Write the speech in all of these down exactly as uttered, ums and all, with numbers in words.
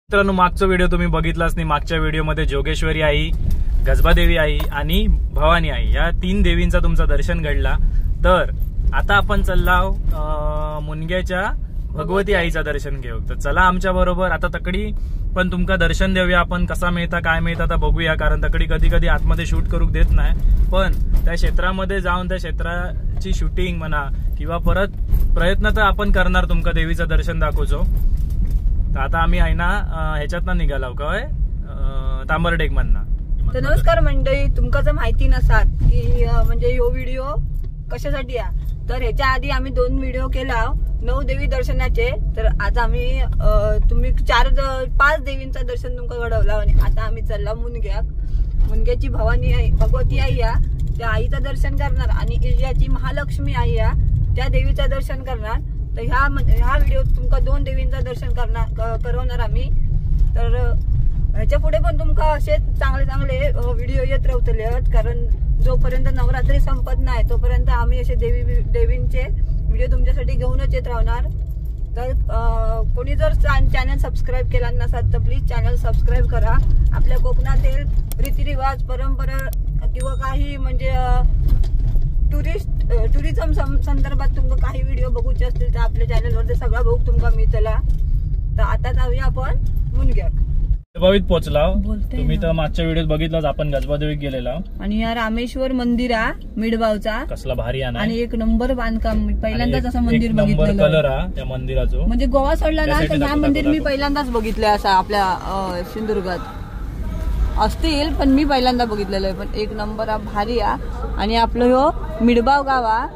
मित्रांनो, मागचा व्हिडिओ तुम्ही बघितलाच नाही. मागच्या व्हिडिओमध्ये जोगेश्वरी आई, गजबादेवी आई आणि भवानी आई या तीन देवींचा तुमचं दर्शन घडला. तर आता आपण चाललाव मुनग्याच्या भगवती आईचं दर्शन घेऊ. तर चला आमच्या बरोबर. आता तकडी पण तुमका दर्शन देऊया आपण. कसा मिळता काय मिळता आता बघूया, कारण तकडी कधी कधी आतमध्ये शूट करूक देत नाही. पण त्या क्षेत्रामध्ये जाऊन त्या क्षेत्राची शूटिंग म्हणा किंवा परत प्रयत्न तर आपण करणार तुमका देवीचं दर्शन दाखवचो. तर आता आम्ही आहे ना ह्याच्यातनं निघालो काय तांबरडेक मधनं. तर नमस्कार मंडळी, तुमका जर माहिती नसात की म्हणजे ह्यो व्हिडिओ कशासाठी आहे, तर ह्याच्या आधी आम्ही दोन व्हिडिओ केला नऊ देवी दर्शनाचे. तर आज आम्ही तुम्ही चार पाच देवींचा दर्शन तुमका घडवला आणि आता आम्ही चालला मुनग्याक. मुनग्याची भवानी आई भगवती आई या त्या आईचं दर्शन करणार आणि इजाची महालक्ष्मी आई या त्या देवीचं दर्शन करणार. तर ह्या ह्या व्हिडिओत तुमका दोन देवींचं दर्शन करणार करवणार आम्ही. तर ह्याच्या पुढे पण तुमका असे चांगले चांगले व्हिडिओ येत राहतले, कारण जोपर्यंत नवरात्री संपत नाही तोपर्यंत आम्ही असे देवी देवींचे व्हिडिओ तुमच्यासाठी घेऊनच येत राहणार. तर कोणी जर चॅनल सबस्क्राईब केला नसाल तर प्लीज चॅनल सबस्क्राईब करा. आपल्या कोकणातील रीतिरिवाज, परंपरा किंवा काही म्हणजे टुरिस्ट टुरिझम संदर्भात तुमका काही व्हिडिओ बघूचे असतील तर आपल्या चॅनलवर सगळा बघू तुमका मिळतला. तर आता जाऊया आपण मुनग्याक. भावीत पोहोचला तुम्ही तर मागच्या व्हिडिओत बघितलाच आपण गजबादेवीत गेलेला. आणि या रामेश्वर मंदिर हा मिडबावचा कसला भारी आहे आणि एक नंबर बांधकाम. पहिल्यांदाच असं मंदिर बघितलेलं. कलर हा त्या मंदिराचा म्हणजे गोवा सोडला ना तर ह्या मंदिर मी पहिल्यांदाच बघितलंय असं आपल्या सिंधुदुर्गात असतील, पण मी पहिल्यांदा बघितलेलं आहे. पण एक नंबर हा भारी हा. आणि आपलं ह्यो मिडबाव गाव हा.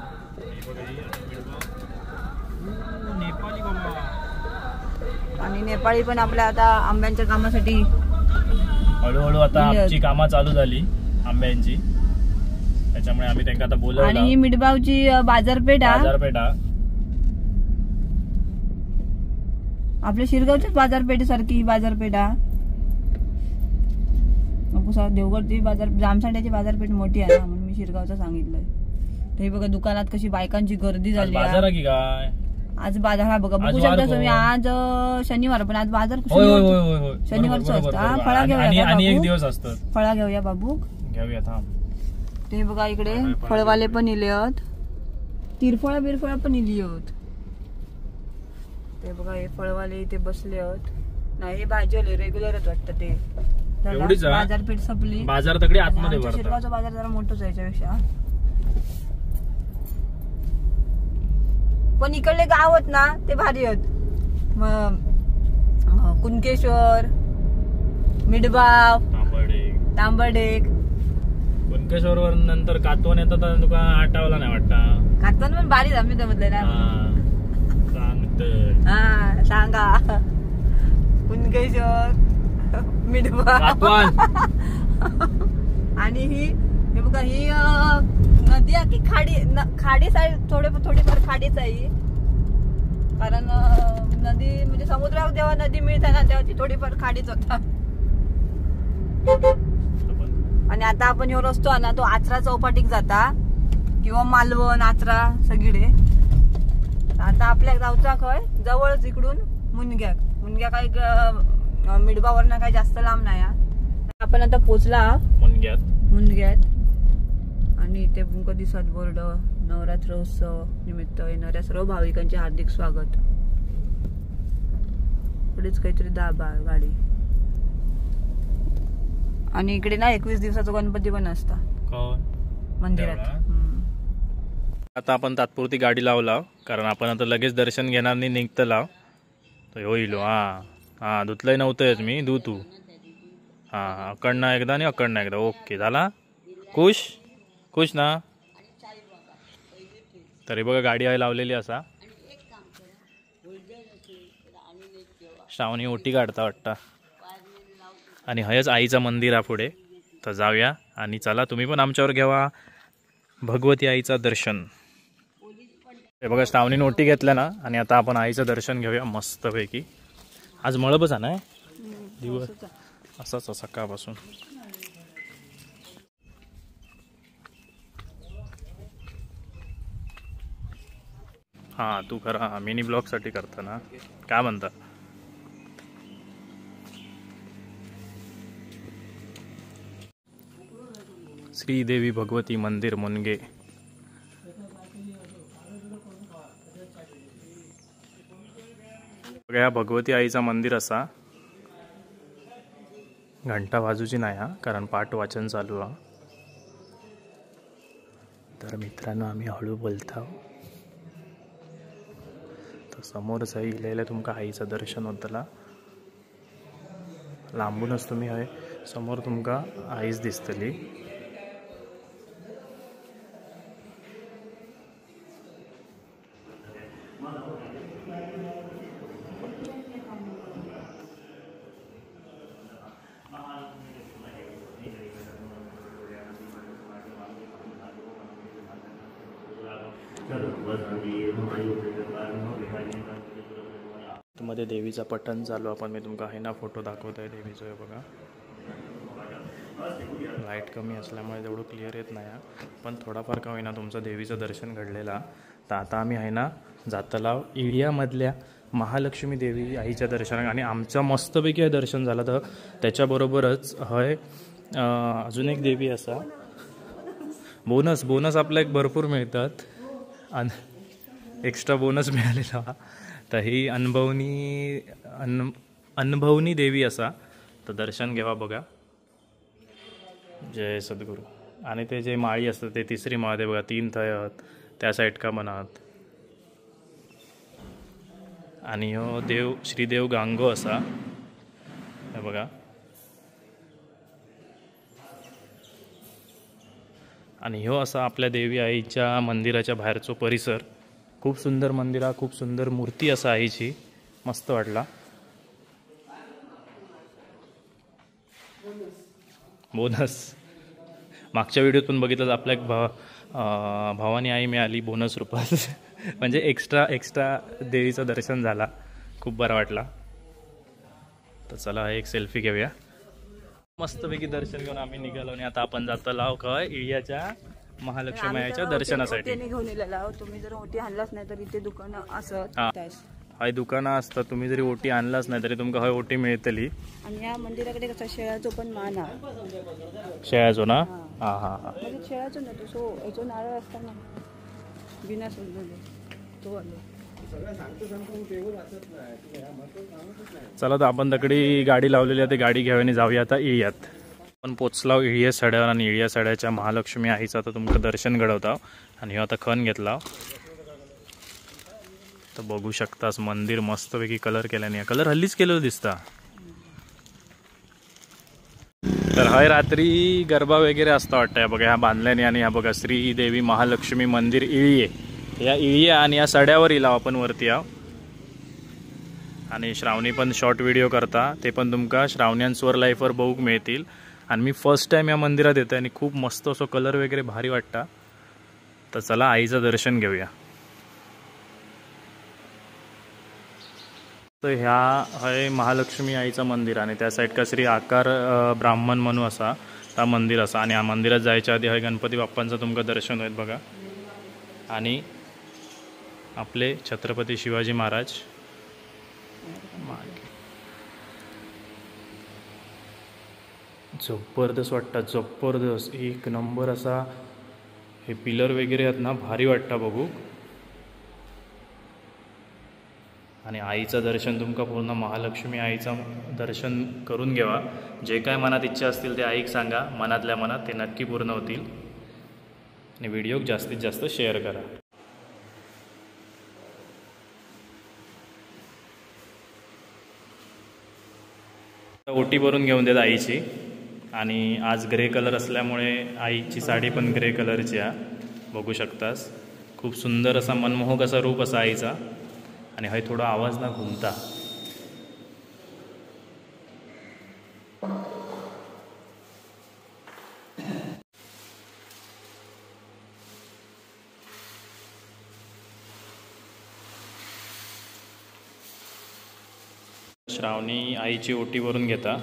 आणि नेपाळी पण आपल्या आता आंब्यांच्या कामासाठी हळूहळू आता आमची कामं चालू झाली आंब्यांची, त्याच्यामुळे आम्ही त्यांना आता बोलवलं. आणि ही मिडबावची बाजारपेठ बाजारपेठ आपल्या शिरगावच्याच बाजारपेठेसारखी बाजारपेठ देवगडची बाजार जामसांड्याची बाजारपेठ मोठी आहे ना, म्हणून मी शिरगावचं सांगितलंय. ते बघा दुकानात कशी बायकांची गर्दी झाली. बाजार की काय आज बाजार हा बघा बघू शकता तुम्ही. आज शनिवार पण आज बाजार शनिवारचं असतं. फळा घेऊया आणि एक दिवस असतं. फळा घेऊया बाबू घेऊया थांब. ते बघा इकडे फळवाले पण इले आहेत, तिरफळा बिरफळा पण इली आहेत. ते बघा हे फळवाले इथे बसले आहेत. नाही हे भाजीवाले रेग्युलरच वाटतं. ते बाजारपेठ संपली. बाजार तकडे आतमध्ये शिरगावचा बाजार जरा मोठंच आहे याच्यापेक्षा. पण इकडले गाव आहेत ना ते भारी आहेत. कुणकेश्वर, मिडबाव, तांबरडेक. कुणकेश्वर वर नंतर कातवन येतात. तुका आठवला नाही वाटतं. कातवन पण भारी आम्ही जमतलंय ना. हा सांगा. कुणकेश्वर, मिडबाव आणि ही हे बघा ही नदी आहे की खाडी. खाडी साईड थोडे थोडीफार खाडीच आहे, कारण नदी म्हणजे समुद्रावर जेव्हा नदी मिळते ना तेव्हा ती थोडीफार खाडीच होता. आणि आता आपण ह्यो रस्तो आहे ना तो आचरा चौपाटीक जाता किंवा मालवण आचरा सगळीकडे. आता आपल्या गावचा खय जवळच इकडून मुनग्याक. मुनग्या काही मिडबावरनं काही जास्त लांब नाही. आपण आता पोचला मुनग्यात मुनग्यात आणि इथे तुमका दिसत बोर्ड नवरात्र उत्सव निमित्त येणाऱ्या सर्व भाविकांचे हार्दिक स्वागत. पुढेच काहीतरी दाबा गाडी. आणि इकडे ना एकवीस दिवसाचा गणपती पण असता मंदिरात. आता आपण तात्पुरती गाडी लावला, कारण आपण आता लगेच दर्शन घेणार नाही, निघतला होईल. हा हा धुतलंय नव्हतंच मी, धू तू. हा अकडना एकदा आणि अकडना एकदा. ओके झाला. खुश खुश ना. तरी बघा गाडी आहे लावलेली असा. श्रावणी ओटी काढता वाटता. आणि हयच आईचं मंदिर आहे पुढे. तर जाऊया आणि चला तुम्ही पण आमच्यावर घ्यावा भगवती आईचं दर्शन. हे बघा श्रावणीने ओटी घेतल्या ना आणि आता आपण आईचं दर्शन घेऊया मस्तपैकी. आज मळबच आहे ना दिवस असाच सकाळपासून. हा तू करा मिनी ब्लॉग साठी करता ना, काय म्हणता? श्रीदेवी भगवती मंदिर मुनगे. बघा भगवती आईचा मंदिर असा. घंटा वाजूची नाही हा, कारण पाठ वाचन चालू आहे. तर मित्रांनो आम्ही हळू बोलतो. तर समोरच आहे इलेले तुमका आईचं दर्शन होतला. लांबूनच तुम्ही हय समोर तुमका आईच दिसतली. मध्ये देवीचा पठण चालू. आपण मी तुमका आहे ना फोटो दाखवतोय देवीचं. आहे बघा, लाईट कमी असल्यामुळे तेवढं क्लिअर येत नाही, पण थोडाफार का होईना तुमचं देवीचं दर्शन घडलेला. तर आता आम्ही आहे ना जातलाव इडियामधल्या महालक्ष्मी देवी आईच्या दर्शनात. आणि आमचं मस्तपैकी हे दर्शन झालं. तर त्याच्याबरोबरच हय अजून एक देवी असा. बोनस बोनस आपल्या एक भरपूर मिळतात आणि एक्स्ट्रा बोनस मिळालेला. तर ही अनुभवनी अन अनुभवनी देवी असा. तर दर्शन घ्यावा बघा. जय सद्गुरू. आणि ते जे माळी असतात ते तिसरी माळ आहे बघा. तीन थयत त्या साईड का म्हणत. आणि हो देव श्रीदेव गांगो असा. हे बघा. आणि ह्यो असा आपल्या देवी आईच्या मंदिराच्या बाहेरचो परिसर. खूप सुंदर मंदिर हा, खूप सुंदर मूर्ती असा आईची. मस्त वाटला. बोनस मागच्या व्हिडिओत पण बघितलं आपल्या एक भा भवानी आई मिळाली बोनस रूपात. म्हणजे एक्स्ट्रा एक्स्ट्रा देवीचं दर्शन झाला. खूप बरा वाटला. तर चला एक सेल्फी घेऊया. मस्तपैकी दर्शन घेऊन आम्ही निघालो. आणि आता आपण जातो लाव काय इडियाच्या महालक्ष्मी आईच्या दर्शनासाठी. घेऊन इलेला. तुम्ही जर ओटी आणलाच नाही तर इथे दुकानं असत. हाय दुकानं असतात. तुम्ही जरी ओटी आणलाच नाही तरी तुमका हय ओटी मिळतली. आणि या मंदिराकडे कसा शेळ्याचो पण मान आहे. शेळ्याचो ना. हा हा हा म्हणजे शेळ्याचो ना तो सो याचो नारळ असताना बिना सोडलेले तो आलो. चला तर आपण तकडी गाडी लावलेली आहे. ते गाडी घ्यावी आणि जाऊया आता इळ्यात. आपण पोचलाव इळ्या सड्यावर. आणि इळ्या सड्याच्या महालक्ष्मी आईचं आता तुमचं दर्शन घडवता. आणि ह्यो आता खण घेतला. तर बघू शकतास मंदिर मस्तपैकी कलर केल्याने. कलर हल्लीच केलेलं दिसता. तर हय रात्री गरबा वगैरे असता वाटतं. या बघा ह्या बांधल्याने. आणि ह्या बघा श्रीदेवी महालक्ष्मी मंदिर इळिये. या इळिये आणि या सड्यावर इलाव आपण वरती आव. आणि श्रावणी पण शॉर्ट व्हिडिओ करता. ते पण तुमका श्रावण्यांसवर लाईफवर बघूक मिळतील. आणि मी फर्स्ट टाइम या मंदिरात येतोय आणि खूप मस्त असं कलर वगैरे भारी वाटता. तर चला आईचं दर्शन घेऊया. तर ह्या हय महालक्ष्मी आईचं मंदिर. आणि त्या साईड का श्री आकार ब्राह्मण म्हणू असा हा मंदिर असा. आणि या मंदिरात जायच्या आधी हय गणपती बाप्पांचं तुमका दर्शन होईल बघा. आणि आपले छत्रपती शिवाजी महाराज. जबरदस्त वाटतात. जबरदस्त एक नंबर असा. हे पिलर वगैरे आहेत ना भारी वाटतं बघू. आणि आईचं दर्शन तुमका पूर्ण महालक्ष्मी आईचं दर्शन करून घ्यावा. जे काय मनात इच्छा असतील ते आईक सांगा. मनातल्या मनात ते नक्की पूर्ण होतील. आणि व्हिडिओ जास्तीत जास्त शेअर करा. ओटी भरून घेऊन देत आईची. आणि आज ग्रे कलर असल्यामुळे आईची साडी पण ग्रे कलरची आहे. बघू शकतास. खूप सुंदर असा मनमोहक असा रूप असा आईचा. आणि हय थोडा आवाज ना घुमता. श्रावणी आईची ओटी भरून घेता.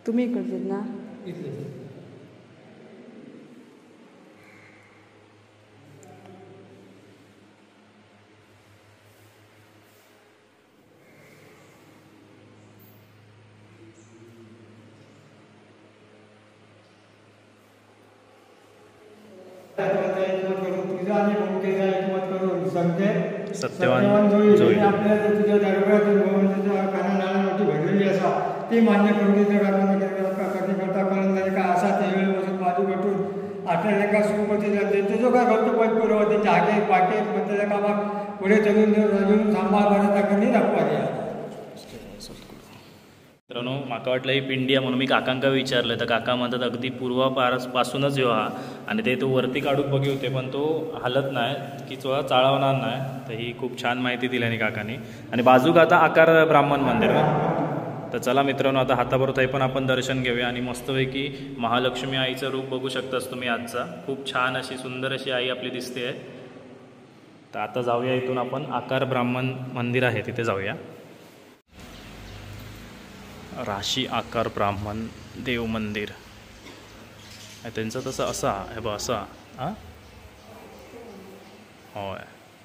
तुम्ही इकडचे ना? सत्यवान जोई आपल्याला तुझ्या दरबारात काना मोठी भरलेली असा ती मान्य करून करणे करता करून का असा ते वेळ बसून बाजू भेटून आपल्याला का सुरुपती त्यांचा जो काय घडतो पण पुरव त्यांच्या हाके पाके त्याच्या कामात पुढे चलून अजून सांभाळ भरता करणे दाखवा द्या. मित्रांनो माका वाटलं ही पिंडी आहे म्हणून मी काकांका विचारलं तर काका म्हणतात अगदी पूर्वापासूनच येऊ हा आणि ते तो वरती काढून बघी होते पण तो हलत नाही की तो चाळवणार नाही. तर ही खूप छान माहिती दिल्याने काकांनी. आणि बाजूक आता आकार ब्राह्मण मंदिर आहे. तर चला मित्रांनो आता हाताबरोबर पण आपण दर्शन घेऊया आणि मस्तपैकी महालक्ष्मी आईचं रूप बघू शकतास तुम्ही आजचा. खूप छान अशी सुंदर अशी आई आपली दिसते आहे. तर आता जाऊया इथून आपण आकार ब्राह्मण मंदिर आहे तिथे जाऊया. राशी आकार ब्राह्मण देव मंदिर त्यांचं तसं असा हे बा असा हां होय.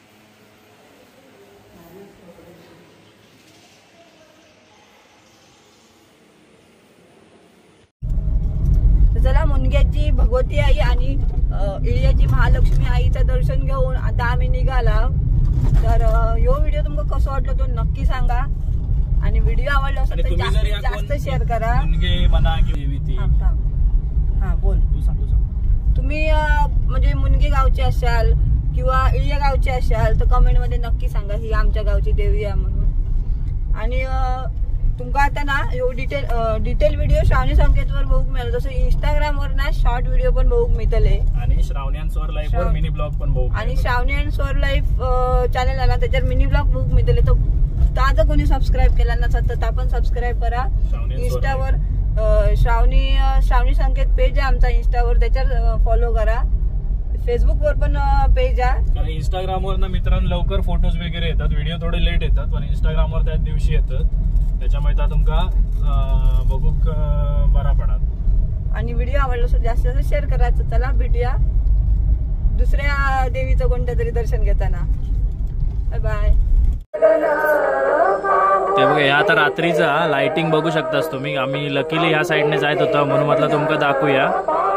चला मुनग्याची भगवती आई आणि इळ्याची महालक्ष्मी आईचं दर्शन घेऊन आता आम्ही निघाला. तर यो व्हिडिओ तुम्हाला कसं वाटलं तो नक्की सांगा आणि व्हिडिओ आवडला असेल तर जास्तीत जास्त शेअर करा. हा बोल तू सांग तू सांग. तुम्ही म्हणजे मुनगे गावचे असाल किंवा इळ्या गावचे असाल तर कमेंट मध्ये नक्की सांगा ही आमच्या गावची देवी आहे म्हणून. आणि तुमका आता ना यो डिटेल डिटेल व्हिडिओ श्रावणी संकेतवर बघूक मिळेल. जसं इंस्टाग्रामवर ना शॉर्ट व्हिडिओ पण बघूक मिळतले आणि श्रावणी अँड स्वर लाईफ वर मिनी ब्लॉग पण बघू. आणि Shravani and Swar life channel आला त्याच्यावर मिनी ब्लॉग बघूक मिळतले. तो ताजं कोणी सबस्क्राईब केला नसतं तर आपण सबस्क्राईब करा. इंस्टावर श्रावणी श्रावणी संकेत पेज आहे आमचा इंस्टावर त्याच्यावर फॉलो करा. फेसबुकवर पण पेज आहे. कारण इंस्टाग्रामवर ना मित्रांनो लवकर फोटोज वगैरे येतात. व्हिडिओ थोडे लेट येतात पण इंस्टाग्रामवर त्याच दिवशी येतात. त्याच्यामुळे आता तुमका बघूक बरा पडत. आणि व्हिडिओ आवडला तर जास्त जास्त शेअर करायचं. चला भेटूया दुसऱ्या देवीचं कोणत्या तरी दर्शन घेताना. Bye bye. ते बघा या आता रात्रीचा लाइटिंग बघू शकतास तुम्ही. आम्ही लकीली या साईडने जायत होतो म्हणून म्हटलं तुमका दाखवूया.